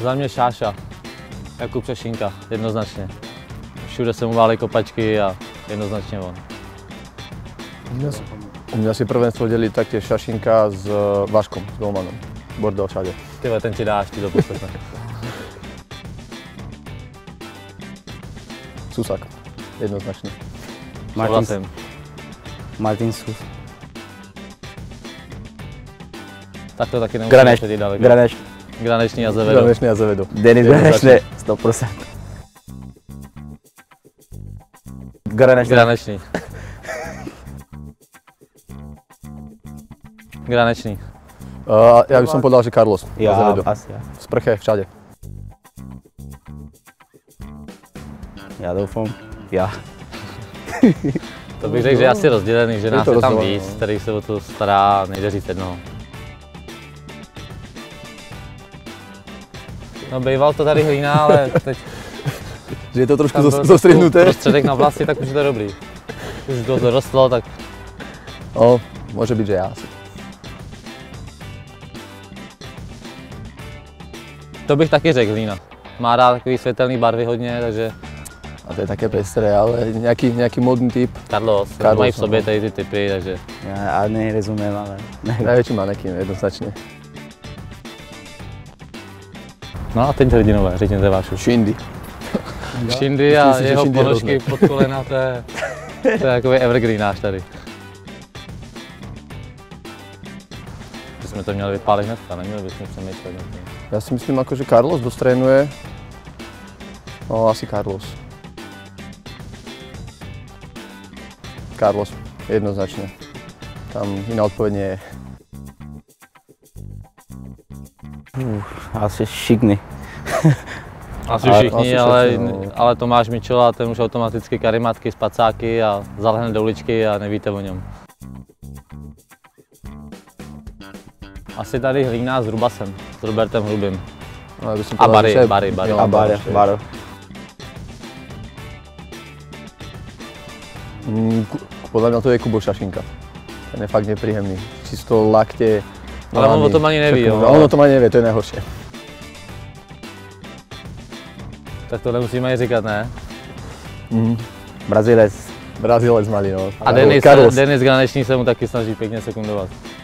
Za mě Šáša, Jakub Šašinka, jednoznačně. Všude se mu váli kopačky a jednoznačně on. U mňa si prvenstvo delí taktiež Šašinka s Vaškom, s golmanom. Bordel všade. Tyhle, ten ti dáš, ty to poslechne. Susak, jednoznačne. Martin Sus. Tak to taky nemusíme předít daleko. Granečný a Zevedo. Granečný a Zevedo. Denis Granečný, 100%. Granečný. Granečný. Ja by som povedal, že Carlos. Ja, asi ja. V sprche, všade. Já doufám, já. To bych řekl, že je asi rozdělený, že nás je tam víc, který se o to stará, nejde říct jednoho. No býval to tady Hlína, ale teď... Že je to trošku zostriehnuté? Prostředek na vlasti, tak už je to dobrý. Už to dorostlo, tak... No, môže byť, že ja asi. To bych taky řekl, Hlína. Má rád takový světelný barvy hodně, takže... A to je také pestré, ale nejaký modný typ. Carlos mají v sobě tady ty typy, takže... Já nerozumím, ale... Najväčší manekin, jednoznačne. No a teď hrdinové, řekněte vášu. Shindy. Shindy a jeho ponožky pod kolena, to je takový evergreenář tady. Že jsme to měli vypálit hnedka, neměli bychom přemýšlet. Ja si myslím, že Carlos dosť trénuje. No, asi Carlos. Carlos, jednoznačne. Tam iná odpoveď nie je. Asi všichni. Asi všichni, ale Tomáš Mičola, ten už automaticky karimatky, spacáky a zalehne do uličky a nevíte o něm. Asi tady Hlína s Rubasem, s Robertem Hrubým. No, a Barry. Baro. Podľa mňa to je Kubo Šašinka. Ten je fakt nepríjemný. Čisto lakte. Ale on o tom ani neví, jo. On o tom ani nevie, to je najhoršie. Tak to nemusíme ani říkat, ne? Brazilec. Brazilec malý, no. A Denis Granečný se mu taky snaží pěkně sekundovat.